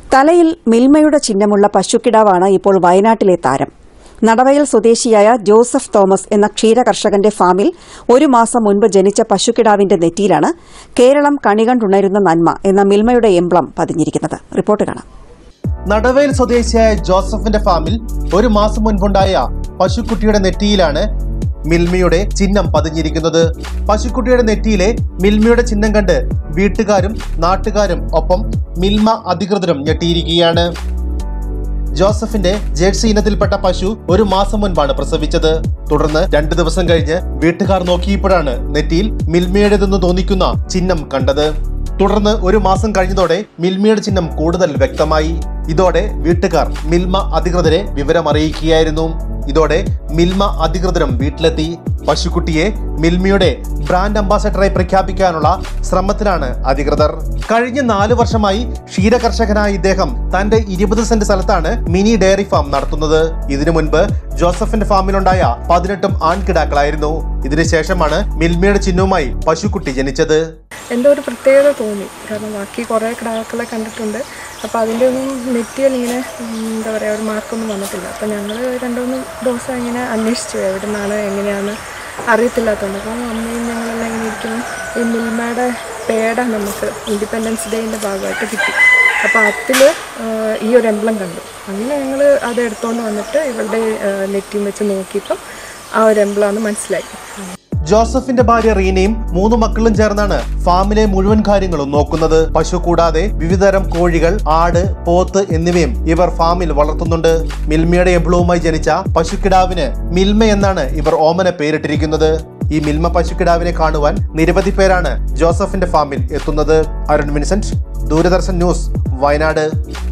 തലയിൽ മിൽമയുടെ ചിഹ്നമുള്ള പശുക്കിടാവാണ് ഇപ്പോൾ വയനാട്ടിലെ താരം. നടവയൽ സ്വദേശിയായ ജോസഫ് തോമസ് എന്ന ക്ഷീരകർഷകന്റെ ഫാമിൽ ഒരു മാസം മുൻപ് ജനിച്ച പശുക്കിടാവിന്റെ നെറ്റിയിലാണ് കേരളം കണികണ്ടുണരുന്ന നന്മ എന്ന മിൽമയുടെ എംബ്ലം പതിഞ്ഞിരിക്കുന്നത്. റിപ്പോർട്ട് കാണാം. നടവയൽ സ്വദേശിയായ ജോസഫിന്റെ ഫാമിൽ ഒരു മാസം മുൻപുണ്ടായ പശുക്കുട്ടിയുടെ നെറ്റിയിലാണ് മിൽമയുടെ ചിഹ്നം പതിഞ്ഞിരിക്കുന്നത്. പശുക്കുട്ടിയുടെ നെറ്റിയിലെ മിൽമയുടെ ചിഹ്നം കണ്ട് വീട്ടുകാരും നാട്ടുകാരും ഒപ്പം മിൽമ അധികൃതരും ഞെട്ടിയിരിക്കുകയാണ്. ജോസഫിന്റെ ജേഴ്സി ഇനത്തിൽപ്പെട്ട പശു ഒരു മാസം മുൻപാണ് പ്രസവിച്ചത്. തുടർന്ന് 2 ദിവസം കഴിഞ്ഞ് വീട്ടുകാർ നോക്കിയപ്പോഴാണ് നെറ്റിയിൽ മിൽമയുടേതെന്ന് തോന്നിക്കുന്ന ചിഹ്നം കണ്ടത്. തുടർന്ന് ഒരു മാസം കഴിഞ്ഞതോടെ മിൽമയുടെ ചിഹ്നം കൂടുതൽ വ്യക്തമായി. ഇതോടെ വീട്ടുകാർ മിൽമ അധികൃതരെ വിവരമറിയിക്കുകയായിരുന്നു. ഇതോടെ മിൽമ അധികൃതരും വീട്ടിലെത്തി. പശുക്കുട്ടിയെ മിൽമയുടെ ബ്രാൻഡ് അംബാസഡറായി പ്രഖ്യാപിക്കാനുള്ള ശ്രമത്തിലാണ് അധികൃതർ. കഴിഞ്ഞ 4 വർഷമായി ക്ഷീരകർഷകനായ ഇദ്ദേഹം തന്റെ 20 സെന്റ് സ്ഥലത്താണ് മിനി ഡയറി ഫാം നടത്തുന്നത്. ഇതിനു മുൻപ് ജോസഫിന്റെ ഫാമിലുണ്ടായ 18 ആൺകിടാക്കളായിരുന്നു. ഇതിനുശേഷമാണ് മിൽമയുടെ ചിഹ്നവുമായി പശുക്കുട്ടി ജനിച്ചത്. എന്തോ ഒരു പ്രത്യേകത തോന്നി. കാരണം ബാക്കി കുറേ കിടാക്കളെ കണ്ടിട്ടുണ്ട്. അപ്പോൾ അതിൻ്റെ ഒന്നും നെറ്റിയിൽ ഇങ്ങനെ എന്താ പറയുക ഒരു മാർക്കൊന്നും വന്നിട്ടില്ല. അപ്പോൾ ഞങ്ങൾ 2-3 ദിവസം ഇങ്ങനെ അന്വേഷിച്ചു എവിടെ നിന്നാണ് എങ്ങനെയാണ് അറിയത്തില്ലാത്തതുകൊണ്ട്. അപ്പോൾ അമ്മയും ഞങ്ങളെല്ലാം ഇങ്ങനെ ഇരിക്കുന്നു. ഈ മിൽമയുടെ പേട നമുക്ക് ഇൻഡിപെൻഡൻസ് ഡേയിൻ്റെ ഭാഗമായിട്ട് കിട്ടി. അപ്പോൾ അതിൽ ഈ ഒരു എംബ്ലം കണ്ടു. അങ്ങനെ ഞങ്ങൾ അത് എടുത്തുകൊണ്ട് വന്നിട്ട് ഇവരുടെ നെറ്റിയും വെച്ച് നോക്കിയപ്പം ആ ഒരു എംബ്ലം മനസ്സിലായി. ജോസഫിന്റെ ഭാര്യ റീനയും 3 മക്കളും ചേർന്നാണ് ഫാമിലെ മുഴുവൻ കാര്യങ്ങളും നോക്കുന്നത്. പശു കൂടാതെ വിവിധതരം കോഴികൾ, ആട്, പോത്ത് എന്നിവയും ഇവർ ഫാമിൽ വളർത്തുന്നുണ്ട്. മിൽമയുടെ എംബ്ലവുമായി ജനിച്ച പശുക്കിടാവിന് മിൽമ എന്നാണ് ഇവർ ഓമന പേരിട്ടിരിക്കുന്നത്. ഈ മിൽമ പശുക്കിടാവിനെ കാണുവാൻ നിരവധി പേരാണ് ജോസഫിന്റെ ഫാമിൽ എത്തുന്നത്. Arun Vincent, Doordarshan news, Wayanad.